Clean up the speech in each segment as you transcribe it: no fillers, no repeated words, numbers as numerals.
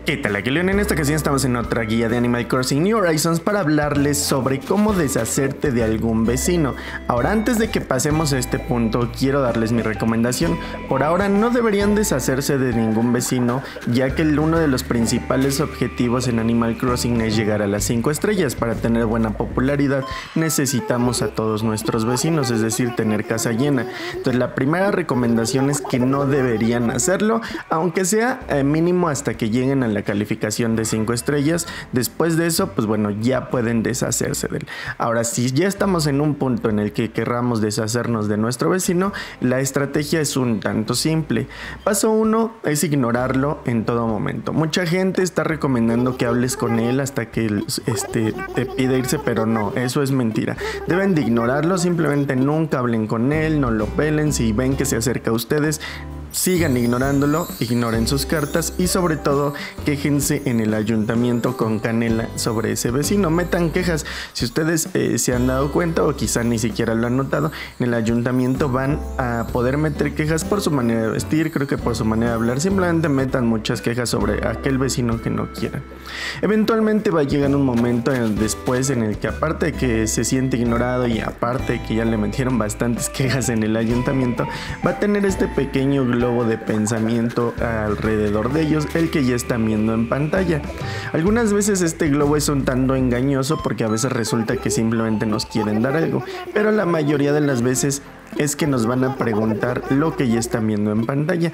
¿Qué tal? Aquí Leon. En esta ocasión estamos en otra guía de Animal Crossing New Horizons para hablarles sobre cómo deshacerte de algún vecino. Ahora, antes de que pasemos a este punto, quiero darles mi recomendación. Por ahora no deberían deshacerse de ningún vecino, ya que uno de los principales objetivos en Animal Crossing es llegar a las 5 estrellas. Para tener buena popularidad necesitamos a todos nuestros vecinos, es decir, tener casa llena. Entonces la primera recomendación es que no deberían hacerlo, aunque sea mínimo hasta que lleguen a la calificación de 5 estrellas. Después de eso, pues bueno, ya pueden deshacerse de él. Ahora, si ya estamos en un punto en el que querramos deshacernos de nuestro vecino, la estrategia es un tanto simple. Paso 1 es ignorarlo en todo momento. Mucha gente está recomendando que hables con él hasta que te pida irse, pero no, eso es mentira. Deben de ignorarlo, simplemente nunca hablen con él, no lo pelen. Si ven que se acerca a ustedes, sigan ignorándolo, ignoren sus cartas y sobre todo quéjense en el ayuntamiento con canela sobre ese vecino. Metan quejas. Si ustedes se han dado cuenta o quizá ni siquiera lo han notado, en el ayuntamiento van a poder meter quejas por su manera de vestir, creo que por su manera de hablar. Simplemente metan muchas quejas sobre aquel vecino que no quieran. Eventualmente va a llegar un momento después en el que, aparte de que se siente ignorado y aparte de que ya le metieron bastantes quejas en el ayuntamiento, va a tener este pequeño globo de pensamiento alrededor de ellos, el que ya están viendo en pantalla. Algunas veces este globo es un tanto engañoso porque a veces resulta que simplemente nos quieren dar algo, pero la mayoría de las veces es que nos van a preguntar lo que ya están viendo en pantalla.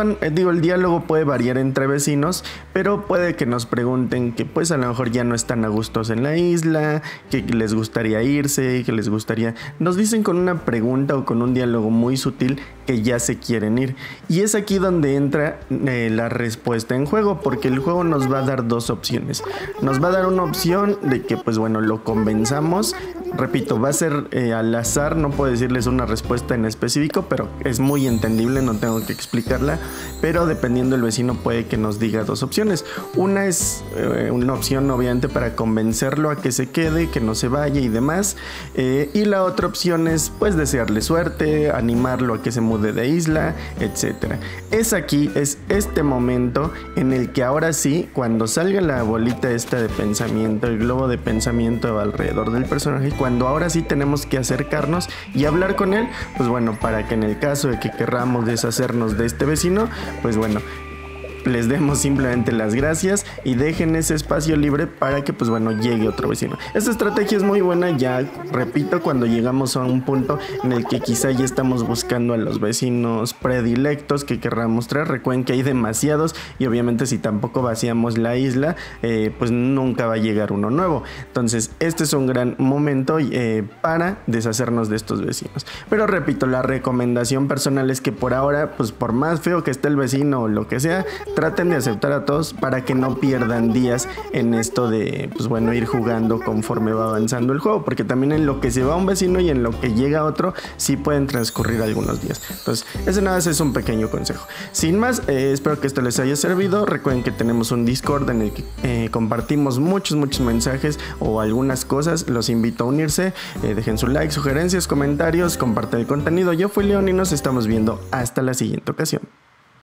El diálogo puede variar entre vecinos, pero puede que nos pregunten que pues a lo mejor ya no están a gustos en la isla, que les gustaría irse, que les gustaría... Nos dicen con una pregunta o con un diálogo muy sutil que ya se quieren ir. Y es aquí donde entra la respuesta en juego, porque el juego nos va a dar dos opciones. Nos va a dar una opción de que pues bueno, lo convenzamos. Repito, va a ser al azar, no puedo decirles una respuesta en específico, pero es muy entendible, no tengo que explicarla. Pero dependiendo del vecino puede que nos diga dos opciones. Una es una opción obviamente para convencerlo a que se quede, que no se vaya y demás. Y la otra opción es pues desearle suerte, animarlo a que se mude de isla, etcétera. Es este momento en el que ahora sí, cuando salga la bolita esta de pensamiento, el globo de pensamiento alrededor del personaje, cuando ahora sí tenemos que acercarnos y hablar con él, pues bueno, para que en el caso de que querramos deshacernos de este vecino, pues bueno, les demos simplemente las gracias y dejen ese espacio libre para que pues bueno, llegue otro vecino. Esta estrategia es muy buena, ya repito, cuando llegamos a un punto en el que quizá ya estamos buscando a los vecinos predilectos que querramos traer. Recuerden que hay demasiados y obviamente si tampoco vaciamos la isla, pues nunca va a llegar uno nuevo. Entonces este es un gran momento para deshacernos de estos vecinos. Pero repito, la recomendación personal es que por ahora, pues por más feo que esté el vecino o lo que sea, traten de aceptar a todos para que no pierdan días en esto de, pues bueno, ir jugando conforme va avanzando el juego, porque también en lo que se va un vecino y en lo que llega otro, sí pueden transcurrir algunos días. Entonces, ese nada más es un pequeño consejo. Sin más, espero que esto les haya servido. Recuerden que tenemos un Discord en el que compartimos muchos mensajes o algunas cosas. Los invito a unirse. Dejen su like, sugerencias, comentarios, compartan el contenido. Yo fui Leon y nos estamos viendo hasta la siguiente ocasión.